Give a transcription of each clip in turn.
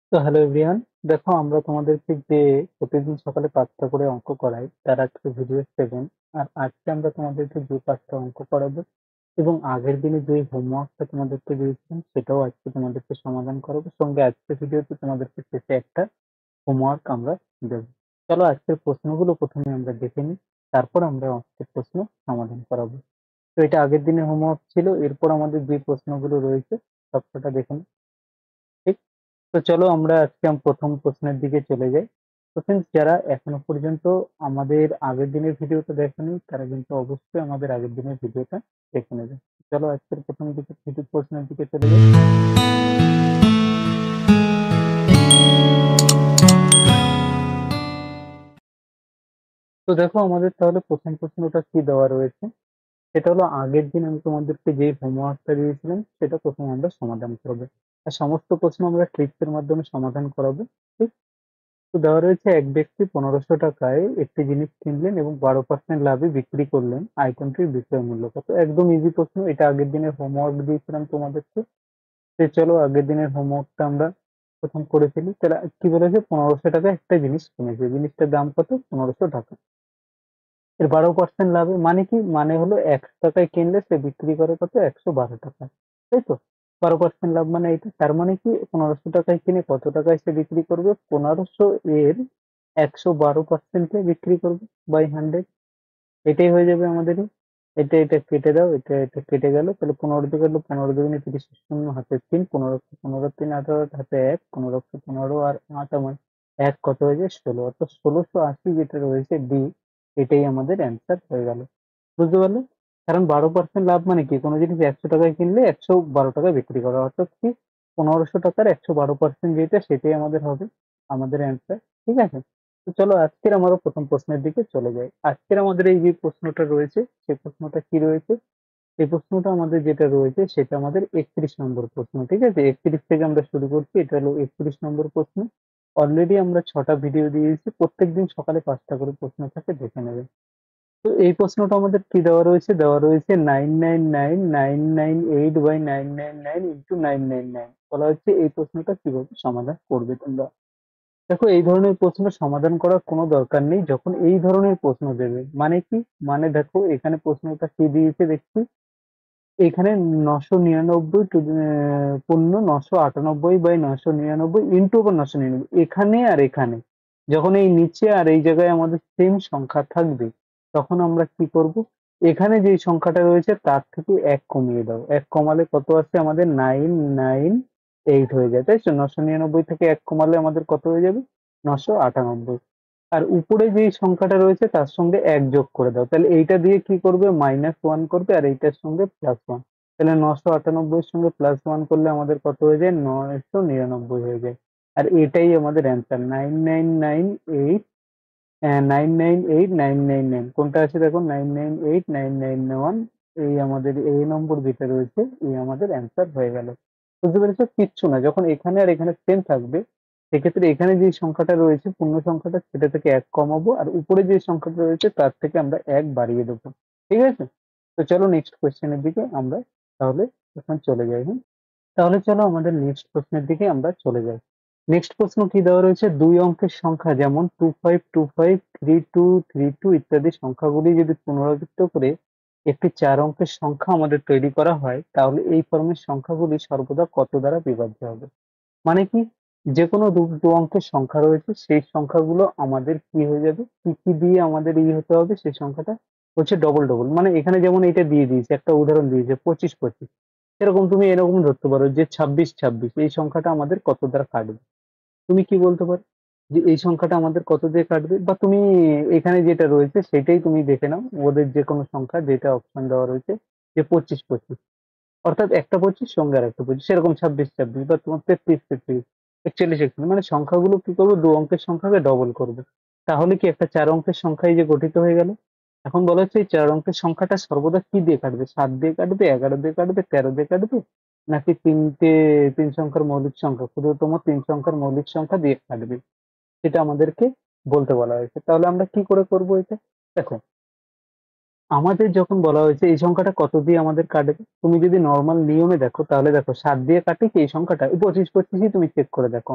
তো hello everyone, দেখো আমরা তোমাদেরকে যে প্রতিদিন সকালে 5টা করে অঙ্ক করাই তার আজকে ভিডিও 7। আর আজকে আমরা তোমাদেরকে যে 5টা অঙ্ক করাবো এবং আগের দিনে যে হোমওয়ার্কটা তোমাদেরকে দিয়েছিলাম সেটাও আজকে তোমাদেরকে সমাধান করাবো। সঙ্গে আজকের ভিডিওতে তোমাদেরকে শেষে একটা হোমওয়ার্ক আমরা দেবো। চলো আজকের প্রশ্নগুলো প্রথমে আমরা দেখে নিই, তারপর আমরা আজকের প্রশ্ন সমাধান করাবো। তো এটা আগের দিনের হোমওয়ার্ক ছিল, এরপর আমাদের যে প্রশ্নগুলো রয়েছে সবকটা দেখে নিই। ঠিক, তো চলো আমরা আজকে প্রথম প্রশ্নের দিকে চলে যাই। তো friends, যারা এখনো পর্যন্ত আমাদের আগের দিনের ভিডিওটা দেখেনি তারা কিন্তু অবশ্যই আমাদের আগের দিনের ভিডিওটা দেখে নেবে। চলো আজকের প্রথম দিকে প্রশ্নের দিকে চলে যাই। তো দেখো আমাদের তাহলে প্রথম প্রশ্নটা কি দেওয়া রয়েছে, সেটা হলো আগের দিন আমি তোমাদেরকে যে হোমওয়ার্কটা দিয়েছিলাম সেটা প্রথমে আমরা সমাধান করবো। আর সমস্ত প্রশ্ন আমরা ট্রিক্সের মাধ্যমে সমাধান করাবো। ঠিক, তো দেওয়া রয়েছে এক ব্যক্তি 1500 টাকায় একটি জিনিস কিনলেন এবং 12% লাভে বিক্রি করলেন, আইটেমটির বিক্রয় মূল্য কত? একদম ইজি প্রশ্ন, এটা আগের দিনের হোমওয়ার্ক দিয়েছিলাম তোমাদেরকে। তো চলো আগের দিনের হোমওয়ার্কটা আমরা প্রথম করে ফেলি। তাহলে কি বলেছে, 1500 টাকা একটা জিনিস কিনেছে, জিনিসটার দাম কত? 1500 টাকা। এর 12% লাভে মানে কি, মানে হলো 100 টাকায় কিনলে সে বিক্রি করে কত? 112 টাকা, তাই তো? 12% লাভ মানে এটা, তার মানে কি 1500 টাকায় কিনে কত টাকায় সে বিক্রি করবে? 1500 এর 112% বিক্রি করবে বাই 100। এটাই হয়ে যাবে আমাদের। এটা এটা কেটে দাও, এটা এটা কেটে গেল, তাহলে 15 দিয়ে কাটলো, 15 দুগুণে 30, শূন্য হাতে 3, 15 15 3 18, হাতে 1, 15 15 আর 8 আমার 1 কত হয়ে যায়? 16, অর্থাৎ 1680 যেটা রয়েছে ডি, এটাই আমাদের অ্যান্সার হয়ে গেল। বুঝতে পারলে? কারণ 12% লাভ মানে কি, কোনো জিনিস 100 টাকায় কিনলে 112 টাকায় বিক্রি করা, অর্থাৎ কি 1500 টাকার 112% যেটা সেটাই আমাদের হবে আমাদের অ্যান্সার। ঠিক আছে, তো চলো আজকের আমরা প্রথম প্রশ্নের দিকে চলে যাই। আজকের আমাদের এই যে প্রশ্নটা রয়েছে, সেই প্রশ্নটা কি রয়েছে? এই প্রশ্নটা আমাদের যেটা রয়েছে সেটা আমাদের 31 নম্বর প্রশ্ন। ঠিক আছে, 31 থেকে আমরা শুরু করছি, এটা হলো 31 নম্বর প্রশ্ন। অলরেডি আমরা 6টা ভিডিও দিয়েছি, প্রত্যেকদিন সকালে 5টা করে প্রশ্ন থাকে, দেখে নেবে। তো এই প্রশ্নটা আমাদের কি দেওয়া রয়েছে? দেওয়া রয়েছে 999,998 বলা হচ্ছে এই প্রশ্নটা কিভাবে সমাধান করবে তোমরা। দেখো এই ধরনের প্রশ্ন সমাধান করার কোনো দরকার নেই যখন এই ধরনের প্রশ্ন দেবে। মানে কি, মানে দেখো এখানে প্রশ্নটা কি দিয়েছে দেখছি, এখানে 999 পূর্ণ 998/999 ইন্টু আবার 999, এখানে আর এখানে যখন এই নিচে আর এই জায়গায় আমাদের সেম সংখ্যা থাকবে, তখন আমরা কি করব? এখানে যে সংখ্যাটা রয়েছে তার থেকে এক কমিয়ে দাও, এক কমালে কত আছে আমাদের? 998 হয়ে যায়, তাই তো? 999 থেকে এক কমালে আমাদের কত হয়ে যাবে? 998। আর উপরে যে সংখ্যাটা রয়েছে তার সঙ্গে এক যোগ করে দাও, তাহলে এইটা দিয়ে কি করবে? -1 করবে, আর এইটার সঙ্গে +1। তাহলে 998 এর সঙ্গে +1 করলে আমাদের কত হয়ে যায়? 999 হয়ে যায়। আর এটাই আমাদের অ্যান্সার, 998 কোনটা আছে দেখো, 998 991, এই আমাদের এই নম্বর যেটা রয়েছে এই আমাদের অ্যান্সার হয়ে গেল। বুঝতে পেরেছো? কিচ্ছু না, যখন এখানে আর এখানে সেম থাকবে সেক্ষেত্রে এখানে যে সংখ্যাটা রয়েছে পূর্ণ সংখ্যাটা সেটা থেকে এক কমাবো, আর উপরে যে সংখ্যাটা রয়েছে তার থেকে আমরা এক বাড়িয়ে দেবো। ঠিক আছে, তো চলো নেক্সট কোয়েশ্চেনের দিকে আমরা তাহলে এখন চলে যাই। হ্যাঁ, তাহলে চলো আমাদের নেক্সট প্রশ্নের দিকে আমরা চলে যাই। নেক্সট প্রশ্ন কি দেওয়া রয়েছে, দুই অঙ্কের সংখ্যা যেমন 2525, 3232 ইত্যাদি সংখ্যাগুলি যদি পুনরাবৃত্ত করে একটি 4 অঙ্কের সংখ্যা আমাদের তৈরি করা হয়, তাহলে এই ফর্মের সংখ্যাগুলি সর্বদা কত দ্বারা বিভাজ্য হবে? মানে কি, যে কোনো দু অঙ্কের সংখ্যা রয়েছে সেই সংখ্যাগুলো আমাদের কি হয়ে যাবে, কি কি দিয়ে আমাদের হতে হবে, সেই সংখ্যাটা হচ্ছে ডবল ডবল। মানে এখানে যেমন এটা দিয়ে দিয়েছে, একটা উদাহরণ দিয়েছে 2525, এরকম তুমি এরকম ধরতে পারো যে 2626, এই সংখ্যাটা আমাদের কত দ্বারা কাটবে? তুমি কি বলতে পারো যে এই সংখ্যাটা আমাদের কত দিয়ে কাটবে? বা তুমি এখানে যেটা রয়েছে সেটাই তুমি দেখে নাও, ওদের যে কোনো সংখ্যা যেটা অপশন দেওয়া রয়েছে, যে 2525, অর্থাৎ একটা 25 সঙ্গে আর একটা 25, সেরকম 2626, বা তোমার 3333, 4141, মানে সংখ্যাগুলো কি করবো, দু অঙ্কের সংখ্যাকে ডবল করবে। তাহলে কি একটা 4 অঙ্কের সংখ্যাই যে গঠিত হয়ে গেল। এখন বলা হচ্ছে এই 4 অঙ্কের সংখ্যাটা সর্বদা কি দিয়ে কাটবে? 7 দিয়ে কাটবে, 11 দিয়ে কাটবে, 13 দিয়ে কাটবে, নাকি তিন সংখ্যার মৌলিক সংখ্যা, ক্ষুদ্রতম 3 সংখ্যার মৌলিক সংখ্যা দিয়ে কাটবে? সেটা আমাদেরকে বলতে বলা হয়েছে। তাহলে আমরা কি করে করব এটা? দেখো, আমাদের যখন বলা হয়েছে এই সংখ্যাটা কত দিয়ে আমাদের কাটবে, তুমি যদি নর্মাল নিয়মে দেখো তাহলে দেখো 7 দিয়ে কাটে কি এই সংখ্যাটা? 2525ই তুমি চেক করে দেখো,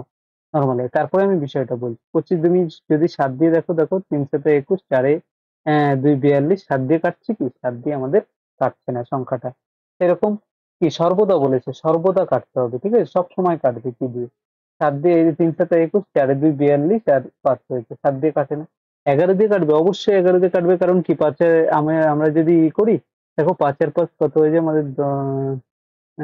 নরমালি। তারপরে আমি বিষয়টা বলছি। 25 তুমি যদি 7 দিয়ে দেখো, দেখো 3 7 21, 4 2 42, 7 দিয়ে কাটছে কি? 7 দিয়ে আমাদের কাটছে না সংখ্যাটা। এরকম কি সর্বদা বলেছে, সর্বদা কাটতে হবে। ঠিক আছে? সবসময় কাটবে কি দিয়ে? 7 দিয়ে এই যে 3 7 21, 4 2 42 আর 5 হয়েছে। 7 দিয়ে কাটে না। 11 দিয়ে কাটবে, অবশ্যই 11 দিয়ে কাটবে। কারণ কি 5 এ আমরা যদি করি, দেখো 5 এর 5 কত হয়ে যায় আমাদের আ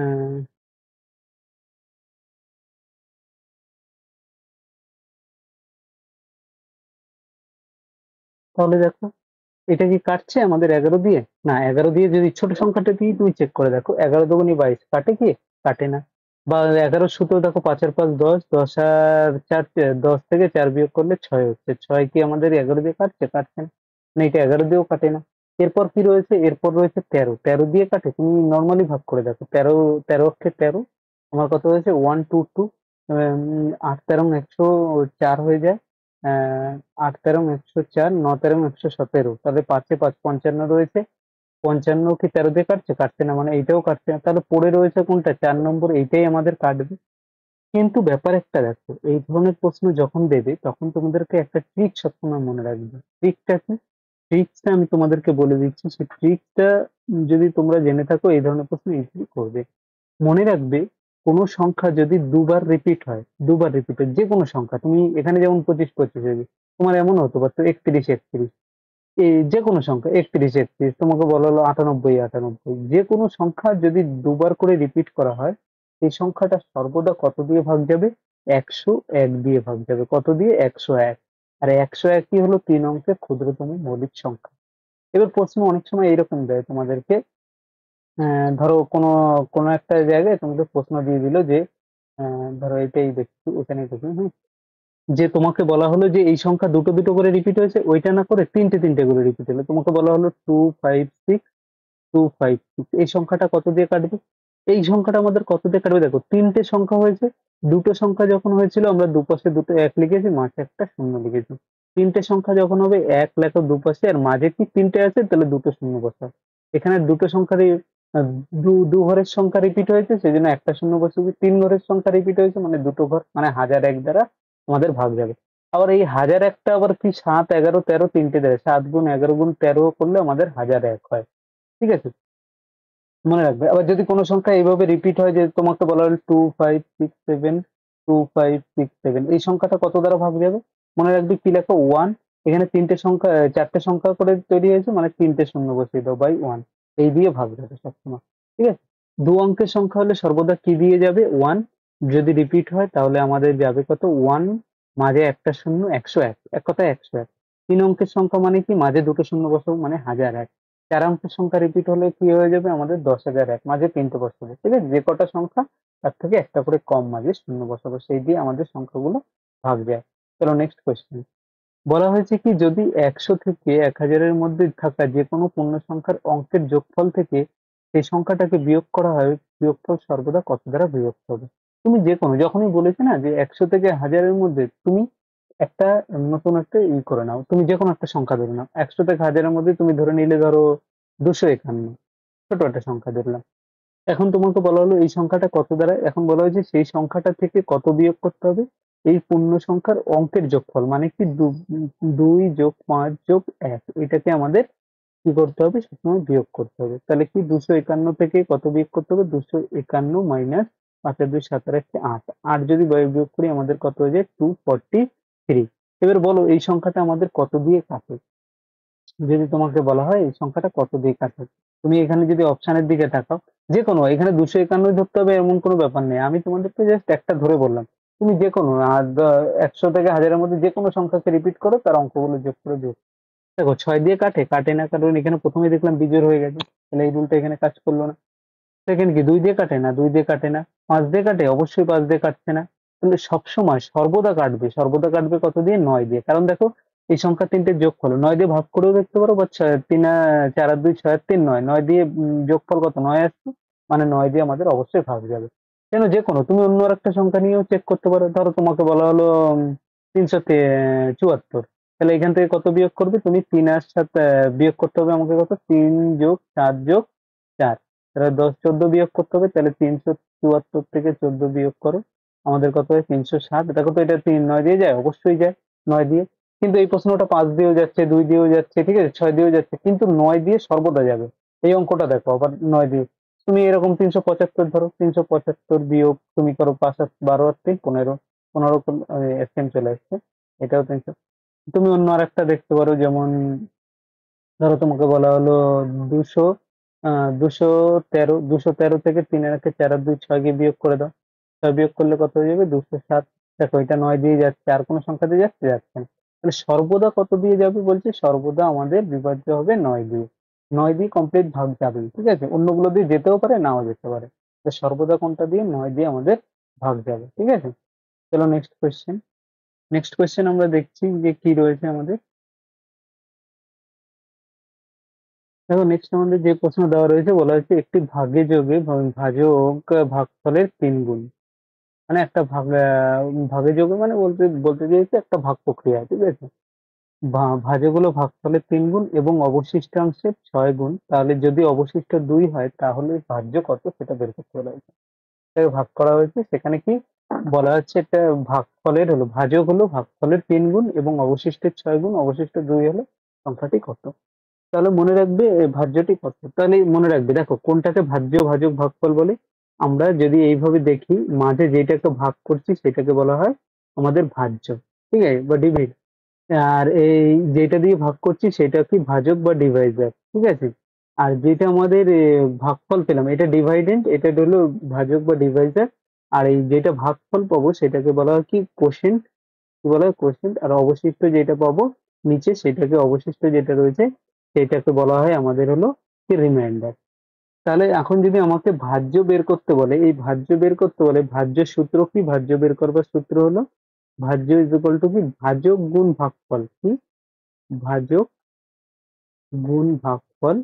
তাহলে দেখো এটা কি কাটছে আমাদের 11 দিয়ে? না, 11 দিয়ে যদি ছোট সংখ্যাটা দিয়ে তুমি চেক করে দেখো, 11 দুগুণে 22 কাটে কি? কাটে না। বা 11 সূত্র দেখো, 5 এর 5 10, 10 আর 4 10 থেকে 4 বিয়োগ করলে 6 হচ্ছে। 6 কি আমাদের 11 দিয়ে কাটছে? কাটছে না। না, এটা 11 দিয়েও কাটে না। এরপর কি রয়েছে? এরপর রয়েছে 13। 13 দিয়ে কাটে? তুমি নরমালি ভাগ করে দেখো। 13, 13 অক্ষে 13, আমার কত হয়েছে? 1 2 2, 8 13 104 হয়ে যায়। 8 13 104, 9 13 117, তাহলে 5 এ 5 55 রয়েছে। 55 কি 13 দিয়ে কাটছে? কাটছে না, মানে এইটাও কাটছে না। তাহলে পড়ে রয়েছে কোনটা? 4 নম্বর, এইটাই আমাদের কাটবে। কিন্তু ব্যাপার একটা দেখো, এই ধরনের প্রশ্ন যখন দেবে তখন তোমাদেরকে একটা ট্রিক সবসময় মনে রাখবে। ট্রিকটা কি? ট্রিক্সটা আমি তোমাদেরকে বলে দিচ্ছি। সেই ট্রিকটা যদি তোমরা জেনে থাকো, এই ধরনের প্রশ্ন ইজিলি করবে। মনে রাখবে, কোনো সংখ্যা যদি দুবার রিপিট হয়, দুবার রিপিট হয়, যে কোনো সংখ্যা, তুমি এখানে যেমন 25 25 হয়েছে, তোমার এমন হতে পারতো 31 31, এই যে কোনো সংখ্যা 31 31, তোমাকে বলা হলো 98 98, যে কোনো সংখ্যা যদি দুবার করে রিপিট করা হয়, এই সংখ্যাটা সর্বদা কত দিয়ে ভাগ যাবে? 101 দিয়ে ভাগ যাবে। কত দিয়ে? 101। আর 101ই হলো 3 অঙ্কের ক্ষুদ্রতম মৌলিক সংখ্যা। এবার প্রশ্ন অনেক সময় এরকম দেয় তোমাদেরকে, ধরো কোনো কোনো একটা জায়গায় তোমাদের প্রশ্ন দিয়ে দিল যে, ধরো এটাই দেখছি, এখানেই দেখি, হুম, যে তোমাকে বলা হলো যে এই সংখ্যা দুটো দুটো করে রিপিট হয়েছে, ওইটা না করে তিনটে তিনটে করে রিপিট হলো। তোমাকে বলা হলো 256 256, এই সংখ্যাটা কত দিয়ে কাটবে? এই সংখ্যাটা আমাদের কত দিয়ে কাটবে? দেখো, তিনটে সংখ্যা হয়েছে। দুটো সংখ্যা যখন হয়েছিল আমরা দুপাশে দুটো এক লিখেছি, মাঝে একটা শূন্য লিখেছি। তিনটে সংখ্যা যখন হবে, এক লেখো দুপাশে, আর মাঝে কি তিনটে আছে, তাহলে দুটো শূন্য বসাও। এখানে দুটো সংখ্যারই দু ঘরের সংখ্যা রিপিট হয়েছে, সেই জন্য একটা শূন্য বসেছে। তিন ঘরের সংখ্যা রিপিট হয়েছে, মানে দুটো ঘর, মানে 1001 দ্বারা আমাদের ভাগ যাবে। আবার এই 1001টা আবার কি 7 11 13 তিনটে দেয়, 7 গুণ 11 গুণ 13 করলে আমাদের 1001 হয়। ঠিক আছে? মনে রাখবে। আবার যদি কোনো সংখ্যা এইভাবে রিপিট হয়, যে তোমাকে বলা হলো 2567 2567, এই সংখ্যাটা কত দ্বারা ভাগ যাবে? মনে রাখবে, কি লেখো? 1। এখানে তিনটে সংখ্যা, চারটে সংখ্যা করে তৈরি হয়েছে, মানে তিনটে শূন্য বসিয়ে দাও, বাই 1। এই দিয়ে ভাগ যাবে সবসময়। ঠিক আছে? দু অঙ্কের সংখ্যা হলে সর্বদা কি দিয়ে যাবে? 1। যদি রিপিট হয় তাহলে আমাদের যাবে কত? 1, মাঝে একটা শূন্য, 101, এক কথায় 101। তিন অঙ্কের সংখ্যা মানে কি? মাঝে দুটো শূন্য বসাবো, মানে 1001। 4 অঙ্কের সংখ্যা রিপিট হলে কি হয়ে যাবে আমাদের? 10,001, মাঝে তিনটে বসাবো। ঠিক আছে? যে কটা সংখ্যা তার থেকে একটা করে কম মাঝে শূন্য বসাবো, সেই দিয়ে আমাদের সংখ্যাগুলো ভাগ যায়। চলো নেক্সট কোয়েশ্চেন। বলা হয়েছে কি, যদি 100 থেকে 1000-এর মধ্যে থাকা যে কোনো পূর্ণ সংখ্যার অঙ্কের যোগফল থেকে সেই সংখ্যাটাকে বিয়োগ করা হয়, বিয়োগফল সর্বদা কত দ্বারা বিভক্ত হবে? তুমি যে কোনো, যখনই বলেছে না যে 100 থেকে 1000-এর মধ্যে, তুমি একটা নতুন একটা করে নাও। তুমি যে কোনো একটা সংখ্যা ধরে নাও। 100 থেকে 1000-এর মধ্যে তুমি ধরে নিলে, ধরো 251, ছোট একটা সংখ্যা ধরলাম। এখন তোমাকে বলা হলো এই সংখ্যাটা কত দ্বারা, এখন বলা হয়েছে সেই সংখ্যাটা থেকে কত বিয়োগ করতে হবে? এই পূর্ণ সংখ্যার অঙ্কের যোগফল, মানে কি 2 যোগ 5 যোগ 1, এটাকে আমাদের কি করতে হবে? সবসময় বিয়োগ করতে হবে। তাহলে কি 251 থেকে কত বিয়োগ করতে হবে? 251 মাইনাস 5 আর 2 7 আর 1 8, 8 যদি বিয়োগ করি আমাদের কত হয়ে যায়? 243। এবার বলো এই সংখ্যাটা আমাদের কত দিয়ে কাটে? যদি তোমাকে বলা হয় এই সংখ্যাটা কত দিয়ে কাটে, তুমি এখানে যদি অপশনের দিকে তাকাও, যে কোনো, এখানে 251 ধরতে হবে এমন কোনো ব্যাপার নেই। আমি তোমাদেরকে জাস্ট একটা ধরে বললাম। তুমি যে কোনো 100 থেকে 1000-এর মধ্যে যে কোনো সংখ্যাকে রিপিট করো, তার অঙ্কগুলো যোগ করে যোগ। দেখো 6 দিয়ে কাটে? কাটে না, কারণ এখানে প্রথমে দেখলাম বিজোড় হয়ে গেছে, তাহলে এই রুলটা এখানে কাজ করলো না। সেকেন্ড কি, 2 দিয়ে কাটে না? 2 দিয়ে কাটে না। 5 দিয়ে কাটে? অবশ্যই 5 দিয়ে কাটছে না। তাহলে সবসময় সর্বদা কাটবে, সর্বদা কাটবে কত দিয়ে? 9 দিয়ে। কারণ দেখো, এই সংখ্যা তিনটের যোগফল 9 দিয়ে ভাগ করেও দেখতে পারো, বা 3 4 আর 2 6 আর 3 9, 9 দিয়ে যোগফল কত? 9 আসছে, মানে 9 দিয়ে আমাদের অবশ্যই ভাগ যাবে। কেন? যে কোনো, তুমি অন্য আরেকটা সংখ্যা নিয়েও চেক করতে পারো। ধরো তোমাকে বলা হলো 374, তাহলে এখান থেকে কত বিয়োগ করবে তুমি? 3 আর 7 বিয়োগ করতে হবে আমাকে, কত? 3 যোগ 7 যোগ 4, তাহলে 10 14 বিয়োগ করতে হবে। তাহলে 374 থেকে 14 বিয়োগ করো, আমাদের কত হয় 360। দেখো তো এটা 9 দিয়ে যায়, অবশ্যই যায় 9 দিয়ে। কিন্তু এই প্রশ্নটা 5 দিয়েও যাচ্ছে, 2 দিয়েও যাচ্ছে, ঠিক আছে, 6 দিয়েও যাচ্ছে, কিন্তু 9 দিয়ে সর্বদা যাবে। এই অঙ্কটা দেখো আবার 9 দিয়ে। তুমি এরকম 375 ধরো, 375 বিয়োগ তুমি করো 5 আর 12 আর 3 15, 15 সেম চলে আসছে। এটাও 300। তুমি অন্য আরেকটা দেখতে পারো, যেমন ধরো তোমাকে বলা হলো 200, 213, 213 থেকে 3 4 আর 2 6 কে বিয়োগ করে দাও। 6 বিয়োগ করলে কত হয়ে যাবে? 207। দেখো এটা 9 দিয়ে যাচ্ছে, আর কোনো সংখ্যা দিয়ে যাচ্ছে? যাচ্ছে না। তাহলে সর্বদা কত দিয়ে যাবে বলছে? সর্বদা আমাদের বিভাজ্য হবে 9 দিয়ে। 9 দিয়ে কমপ্লিট ভাগ যাবে, ঠিক আছে, অন্যগুলো দিয়ে যেতেও পারে, নাও যেতে পারে। তো সর্বদা কোনটা দিয়ে? 9 দিয়ে আমাদের ভাগ যাবে, ঠিক আছে। চলো নেক্সট কোয়েশ্চেন। নেক্সট কোয়েশ্চেন আমরা দেখছি যে কি রয়েছে আমাদের। দেখো নেক্সট আমাদের যে প্রশ্ন দেওয়া রয়েছে, বলা হচ্ছে একটি ভাগে যোগে ভাজক ভাগফলের 3 গুণ। মানে একটা ভাগে যোগে মানে বলতে বলতে চাইছে একটা ভাগ প্রক্রিয়া, ঠিক আছে। ভাজকগুলো ভাগফলের 3 গুণ এবং অবশিষ্টাংশের 6 গুণ, তাহলে যদি অবশিষ্ট 2 হয় তাহলে ভাজ্য কত সেটা বের করতে বলা হয়েছে। এটাকে ভাগ করা হয়েছে, সেখানে কি বলা হচ্ছে? একটা ভাগফলের হলো, ভাজক হলো ভাগফলের 3 গুণ এবং অবশিষ্টের 6 গুণ, অবশিষ্ট 2 হলে সংখ্যাটি কত। তাহলে মনে রাখবে ভাজ্যটি কত। তাহলে মনে রাখবে, দেখো কোনটাকে ভাজ্য, ভাজক, ভাগফল বলে। আমরা যদি এইভাবে দেখি, মাঝে যেটাকে ভাগ করছি সেটাকে বলা হয় আমাদের ভাজ্য, ঠিক আছে, বা ডিভাইড। আর এই যেটা দিয়ে ভাগ করছি সেটা কি ভাজক বা ডিভাইজার, ঠিক আছে। আর যেটা আমাদের ভাগফল পেলাম এটা ডিভাইডেন্ট, এটা হলো ভাজক বা ডিভাইজার। আর এই যেটা ভাগফল পাবো সেটাকে বলা হয় কি? কোশেন্ট। কি বলা হয়? কোশেন্ট। আর অবশিষ্ট যেটা পাবো নিচে সেটাকে, অবশিষ্ট যেটা রয়েছে সেটাকে বলা হয় আমাদের হলো কি? রিমাইন্ডার। তাহলে এখন যদি আমাকে ভাজ্য বের করতে বলে, এই ভাজ্য বের করতে বলে, ভাজ্য সূত্র কি? ভাজ্য বের করবার সূত্র হলো ভাজ্য ইজ ইকুয়াল টু কি? ভাজক গুণ ভাগফল। কি? ভাজক গুণ ভাগফল।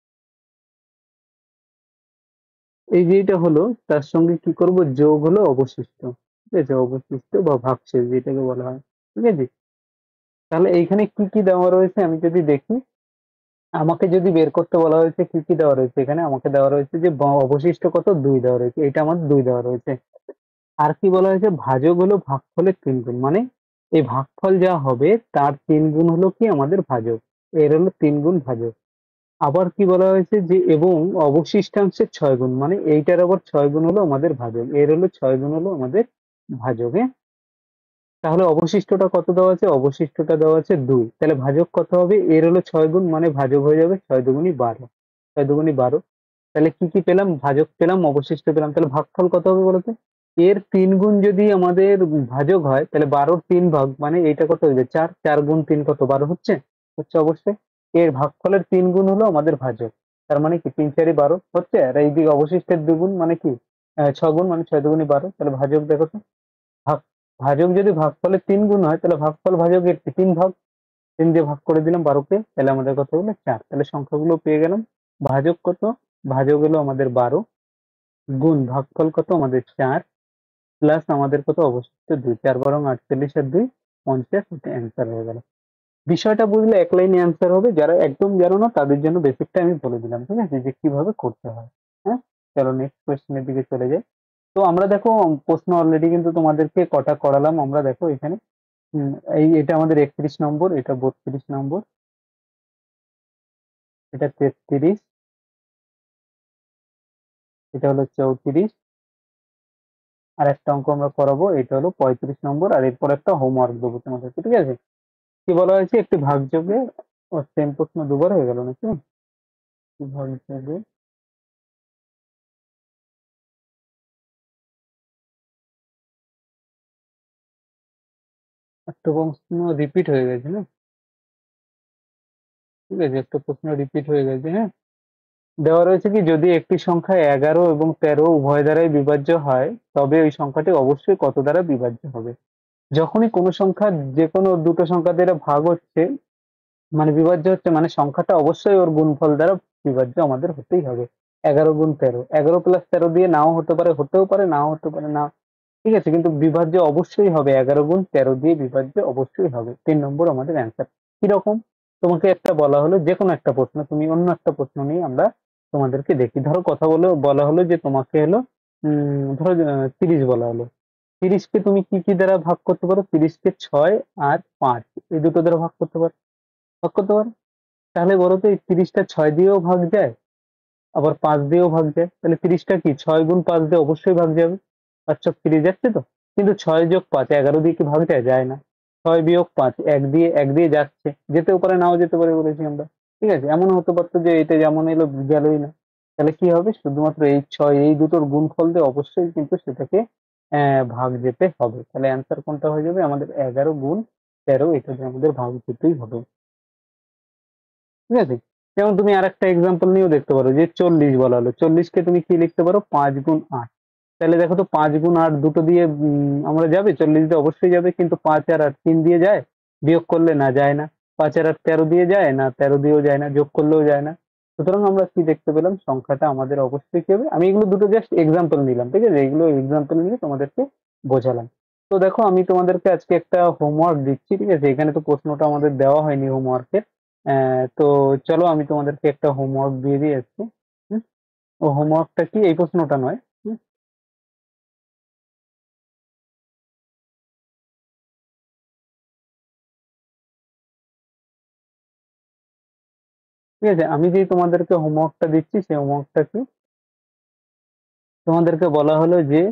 এই যেটা হলো তার সঙ্গে কি করব? যোগ হলো অবশিষ্ট, ঠিক আছে, অবশিষ্ট বা ভাগশেষ যেটাকে বলা হয়, ঠিক আছে। তাহলে এইখানে কি কি দেওয়া রয়েছে আমি যদি দেখি, আমাকে যদি বের করতে বলা হয়েছে কি কি দেওয়া রয়েছে, এখানে আমাকে দেওয়া রয়েছে যে অবশিষ্ট কত? 2 দেওয়া রয়েছে, এটা আমার 2 দেওয়া রয়েছে। আর কি বলা হয়েছে? ভাজক হলো ভাগফলের 3 গুণ, মানে এই ভাগফল যা হবে তার 3 গুণ হলো কি? আমাদের ভাজক। এর হলো 3 গুণ ভাজক। আবার কি বলা হয়েছে যে এবং অবশিষ্টাংশের 6 গুণ, মানে এইটার আবার 6 গুণ হলো আমাদের ভাজক, এর হলো 6 গুণ হলো আমাদের ভাজক, হ্যাঁ। তাহলে অবশিষ্টটা কত দেওয়া আছে? অবশিষ্টটা দেওয়া আছে 2। তাহলে ভাজক কত হবে? এর হলো 6 গুণ, মানে ভাজক হয়ে যাবে 6 দুগুণী 12। 6 দুগুণী 12। তাহলে কি কি পেলাম? ভাজক পেলাম, অবশিষ্ট পেলাম। তাহলে ভাগফল কত হবে বলতো? এর 3 গুণ যদি আমাদের ভাজক হয়, তাহলে 12-3 ভাগ, মানে এইটা কত হয়ে যায়? 4। 4 গুণ 3 কত? 12 হচ্ছে? হচ্ছে অবশ্যই। এর ভাগফলের 3 গুণ হলো আমাদের ভাজক। তার মানে কি 3-4-12 হচ্ছে। আর এইদিকে অবশিষ্টের 2 গুণ মানে কি? 6 গুণ, মানে 6 দুগুণী 12। তাহলে ভাজক দেখো তো, ভাগ ভাজক যদি ভাগফলের 3 গুণ হয় তাহলে ভাগফল ভাজকের 3 ভাগ। 3 দিয়ে ভাগ করে দিলাম 12কে, তাহলে আমাদের কত হলো? 4। তাহলে সংখ্যাগুলো পেয়ে গেলাম। ভাজক কত? ভাজক হলো আমাদের 12, গুণ ভাগফল কত? আমাদের 4, প্লাস আমাদের কত? অবশিষ্ট 2। 4 × 48 আর 2 50। এটা অ্যান্সার হয়ে গেল। বিষয়টা বুঝলে এক লাইনে অ্যান্সার হবে। যারা একদম জানো না তাদের জন্য বেসিকটা আমি বলে দিলাম, ঠিক আছে, যে কিভাবে করতে হয়। হ্যাঁ, চলো নেক্সট কোয়েশ্চেনের দিকে চলে যাই। তো আমরা দেখো প্রশ্ন অলরেডি কিন্তু তোমাদেরকে কটা করালাম আমরা, দেখো এখানে। হুম, এটা আমাদের 31 নম্বর, এটা 32 নম্বর, এটা 33, এটা হলো 34। আর একটা অঙ্ক আমরা করাবো, এটা হলো 35 নম্বর। আর এরপর একটা হোমওয়ার্ক দেবো তোমাদেরকে, ঠিক আছে। কি বলা হয়েছে? একটি ভাগযোগে, ও সেম প্রশ্ন দুবার হয়ে গেল নাকি? একটি ভাগযোগে, একটা প্রশ্ন রিপিট হয়ে গেছে না? ঠিক আছে, একটা প্রশ্ন রিপিট হয়ে গেছে, হ্যাঁ। দেওয়া রয়েছে কি, যদি একটি সংখ্যা 11 এবং 13 উভয় দ্বারাই বিভাজ্য হয়, তবে ওই সংখ্যাটি অবশ্যই কত দ্বারা বিভাজ্য হবে? যখনই কোনো সংখ্যা যে কোনো দুটো সংখ্যা দ্বারা ভাগ হচ্ছে, মানে বিভাজ্য হচ্ছে, মানে সংখ্যাটা অবশ্যই ওর গুণফল দ্বারা বিভাজ্য আমাদের হতেই হবে। 11 × 13, 11 + 13 দিয়ে নাও হতে পারে, হতেও পারে, নাও হতে পারে, না, ঠিক আছে, কিন্তু বিভাজ্য অবশ্যই হবে। 11 × 13 দিয়ে বিভাজ্য অবশ্যই হবে। 3 নম্বর আমাদের অ্যান্সার। কিরকম? তোমাকে একটা বলা হলো যে কোনো একটা প্রশ্ন, তুমি অন্য একটা প্রশ্ন নিয়ে আমরা তোমাদেরকে দেখি। ধরো কথা বলে বলা হলো যে তোমাকে হলো ধরো 30 বলা হলো। 30 কে তুমি কি কি দ্বারা ভাগ করতে পারো? 30 কে 6 আর 5 এই দুটো দ্বারা ভাগ করতে পারো। তাহলে বলো তো এই 30টা 6 দিয়েও ভাগ যায়, আবার 5 দিয়েও ভাগ যায়। তাহলে 30টা কি 6 গুণ 5 দিয়ে অবশ্যই ভাগ যাবে। 5 ফিরে যাচ্ছে তো। কিন্তু 6 যোগ 5 11 দিয়ে কি ভাগ যায়? যায় না। 6 বিয়োগ 5 এক দিয়ে যাচ্ছে, যেতেও পারে নাও যেতে পারে বলেছি আমরা। ঠিক আছে, এমন হতে পারতো যে এটা যেমন এলো গেলই না। তাহলে কি হবে? শুধুমাত্র এই 6 এই দুটোর গুণফল দিয়ে অবশ্যই কিন্তু সেটাকে ভাগ যেতে হবে। তাহলে অ্যান্সার কোনটা হয়ে যাবে? আমাদের 11 গুণ 13 এটা দিয়ে আমাদের ভাগ যেতেই হবে। ঠিক আছে, যেমন তুমি আরেকটা এক্সাম্পল নিয়েও দেখতে পারো যে 40 বলা হলো, 40কে তুমি কি লিখতে পারো? 5 গুণ 8। তাহলে দেখো তো 5 গুণ 8 দুটো দিয়ে আমরা যাবে, 40 দিয়ে অবশ্যই যাবে, কিন্তু 5 আর 8 3 দিয়ে যায়, বিয়োগ করলে না যায় না। 5 আর 8 13 দিয়ে যায় না, 13 দিয়েও যায় না, যোগ করলেও যায় না। সুতরাং আমরা কি দেখতে পেলাম? সংখ্যাটা আমাদের অবশ্যই কি হবে? আমি এগুলো দুটো জাস্ট এক্সাম্পল নিলাম, ঠিক আছে, এগুলো এক্সাম্পল নিয়ে তোমাদেরকে বোঝালাম। তো দেখো আমি তোমাদেরকে আজকে একটা হোমওয়ার্ক দিচ্ছি, ঠিক আছে, এখানে তো প্রশ্নটা আমাদের দেওয়া হয়নি হোমওয়ার্কের। তো চলো আমি তোমাদেরকে একটা হোমওয়ার্ক দিয়ে দিই আজকে। হুম? ও হোমওয়ার্কটা কি? এই প্রশ্নটা নয়। হুম? ঠিক আছে, আমি যে তোমাদেরকে হোমওয়ার্কটা দিচ্ছি সেই হোমওয়ার্কটা কি? তোমাদেরকে বলা হলো যে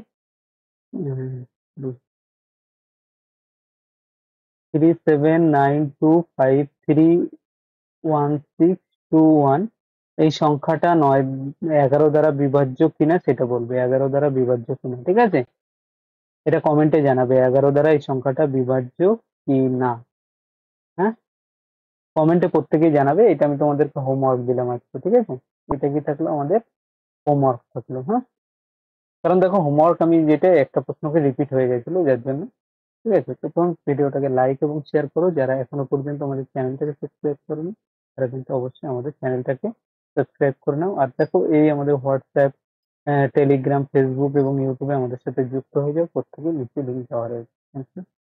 3792531621 এই সংখ্যাটা 11 দ্বারা বিভাজ্য কিনা সেটা বলবে, 11 দ্বারা বিভাজ্য কিনা। ঠিক আছে, এটা কমেন্টে জানাবে 11 দ্বারা এই সংখ্যাটা বিভাজ্য কি না। হ্যাঁ, কমেন্টে প্রত্যেকেই জানাবে। এটা আমি তোমাদেরকে হোমওয়ার্ক দিলাম আজকে, ঠিক আছে। এটা কি থাকলো? আমাদের হোমওয়ার্ক থাকলো। হ্যাঁ, কারণ দেখো হোমওয়ার্ক আমি যেটা একটা প্রশ্নকে রিপিট হয়ে গেছিল যার জন্য। ঠিক আছে, তো তখন ভিডিওটাকে লাইক এবং শেয়ার করো। যারা এখনো পর্যন্ত আমাদের চ্যানেলটাকে সাবস্ক্রাইব করেনি তারা কিন্তু অবশ্যই আমাদের চ্যানেলটাকে সাবস্ক্রাইব করে নাও। আর দেখো এই আমাদের হোয়াটসঅ্যাপ, টেলিগ্রাম, ফেসবুক এবং ইউটিউবে আমাদের সাথে যুক্ত হয়ে যাও। প্রত্যেকে নিচে লিঙ্ক দেওয়া রয়েছে। Thank you.